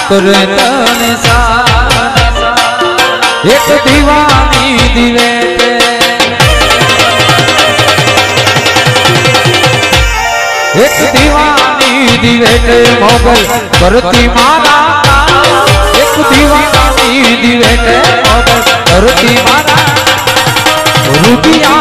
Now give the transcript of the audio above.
કરે તને એક દીવાની દિવે એક દીવાની દિવે મોગલ કરતી મારા એક દીવાની દિવે મોગલ કરતી મારા રૂપિયા